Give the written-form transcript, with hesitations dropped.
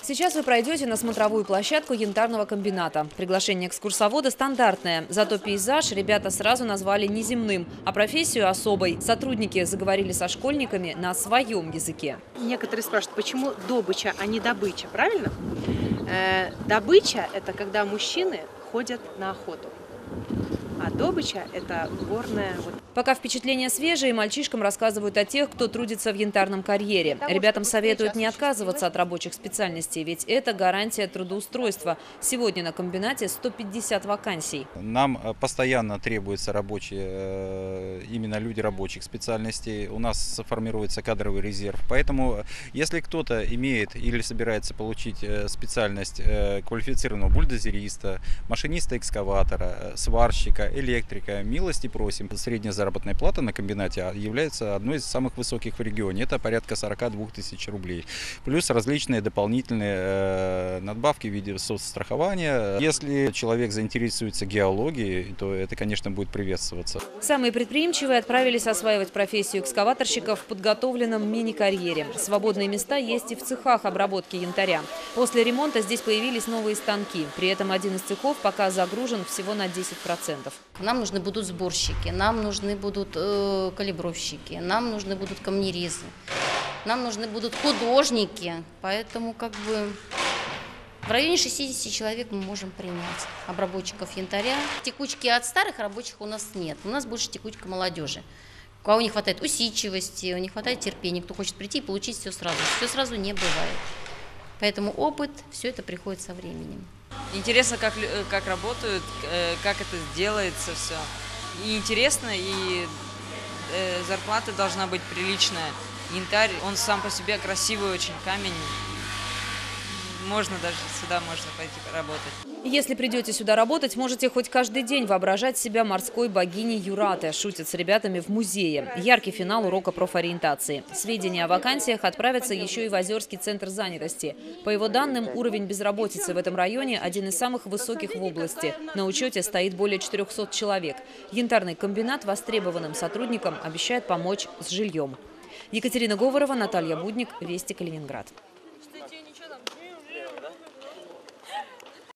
Сейчас вы пройдете на смотровую площадку янтарного комбината. Приглашение экскурсовода стандартное, зато пейзаж ребята сразу назвали неземным, а профессию особой. Сотрудники заговорили со школьниками на своем языке. Некоторые спрашивают, почему добыча, а не добыча, правильно? Добыча – это когда мужчины ходят на охоту. А добыча – это горная. Пока впечатления свежие, мальчишкам рассказывают о тех, кто трудится в янтарном карьере. Ребятам советуют не отказываться от рабочих специальностей, ведь это гарантия трудоустройства. Сегодня на комбинате 150 вакансий. Нам постоянно требуются рабочие, именно люди рабочих специальностей. У нас формируется кадровый резерв. Поэтому, если кто-то имеет или собирается получить специальность квалифицированного бульдозериста, машиниста экскаватора, сварщика, электрика, милости просим. Средняя заработная плата на комбинате является одной из самых высоких в регионе. Это порядка 42 тысяч рублей. Плюс различные дополнительные надбавки в виде соцстрахования. Если человек заинтересуется геологией, то это, конечно, будет приветствоваться. Самые предприимчивые отправились осваивать профессию экскаваторщиков в подготовленном мини-карьере. Свободные места есть и в цехах обработки янтаря. После ремонта здесь появились новые станки. При этом один из цехов пока загружен всего на 10%. Нам нужны будут сборщики, нам нужны будут калибровщики, нам нужны будут камнерезы, нам нужны будут художники. Поэтому в районе 60 человек мы можем принять обработчиков янтаря. Текучки от старых рабочих у нас нет. У нас больше текучка молодежи. У кого не хватает усидчивости, не хватает терпения, кто хочет прийти и получить все сразу. Все сразу не бывает. Поэтому опыт, все это приходит со временем. Интересно, как работают, как это делается все. И интересно, и зарплата должна быть приличная. Янтарь, он сам по себе красивый очень камень. Можно даже сюда пойти работать. Если придете сюда работать, можете хоть каждый день воображать себя морской богиней Юраты. Шутят с ребятами в музее. Яркий финал урока профориентации. Сведения о вакансиях отправятся еще и в Озерский центр занятости. По его данным, уровень безработицы в этом районе один из самых высоких в области. На учете стоит более 400 человек. Янтарный комбинат востребованным сотрудникам обещает помочь с жильем. Екатерина Говорова, Наталья Будник, Вести, Калининград.